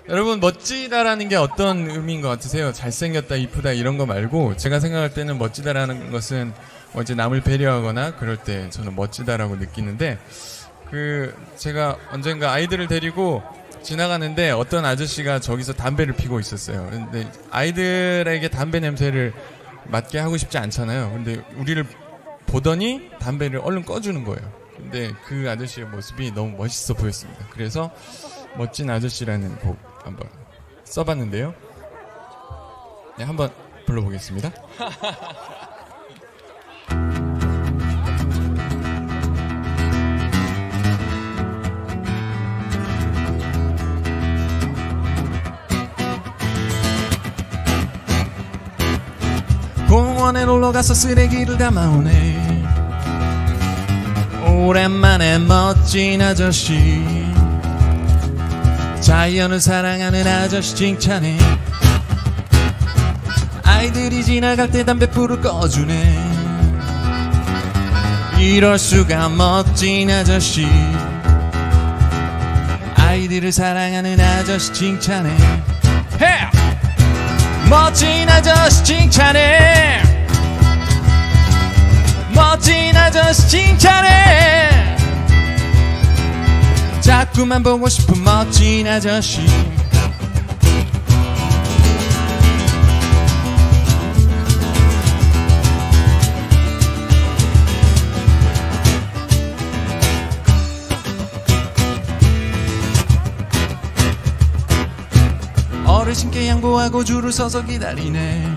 여러분, 멋지다라는 게 어떤 의미인 것 같으세요? 잘생겼다, 이쁘다 이런 거 말고 제가 생각할 때는 멋지다라는 것은 이제 남을 배려하거나 그럴 때 저는 멋지다라고 느끼는데, 제가 언젠가 아이들을 데리고 지나가는데 어떤 아저씨가 저기서 담배를 피고 있었어요. 근데 아이들에게 담배 냄새를 맡게 하고 싶지 않잖아요. 근데 우리를 보더니 담배를 얼른 꺼주는 거예요. 근데 그 아저씨의 모습이 너무 멋있어 보였습니다. 그래서 멋진 아저씨라는 곡 한번 써봤는데요. 네, 한번 불러보겠습니다. 공원에 놀러가서 쓰레기를 담아오네. 오랜만에 멋진 아저씨, 자연을 사랑하는 아저씨 칭찬해. 아이들이 지나갈 때 담배 불을 꺼주네. 이럴 수가 멋진 아저씨, 아이들을 사랑하는 아저씨 칭찬해. Hey! 멋진 아저씨 칭찬해. 멋진 아저씨 칭찬해. 자꾸만 보고 싶은 멋진 아저씨. 어르신께 양보하고 줄을 서서 기다리네.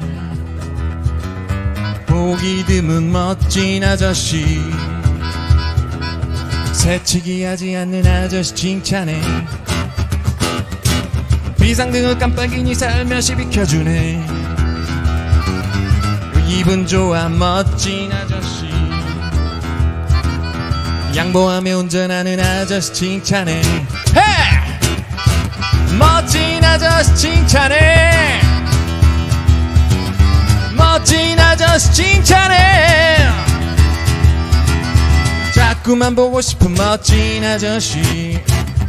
보기 드문 멋진 아저씨, 새치기 하지 않는 아저씨 칭찬해. 비상등을 깜빡이니 살며시 비켜주네. 기분 좋아 멋진 아저씨, 양보하며 운전하는 아저씨 칭찬해. Hey! 멋진 아저씨 칭찬해. 멋진 아저씨 칭찬해. 자꾸만 보고 싶은 멋진 아저씨.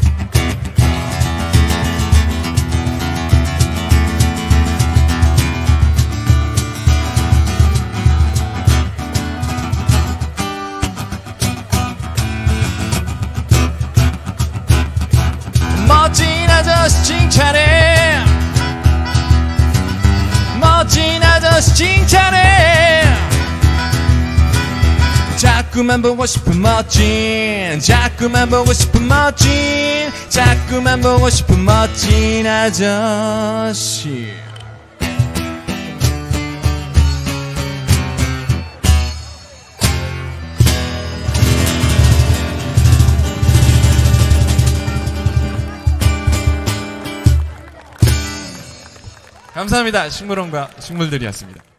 멋진 아저씨 칭찬해. 멋진 아저씨 칭찬해. 자꾸만 보고 싶은 멋진, 자꾸만 보고 싶은 멋진, 자꾸만 보고 싶은 멋진 아저씨. 감사합니다. 식물원과 식물들이었습니다.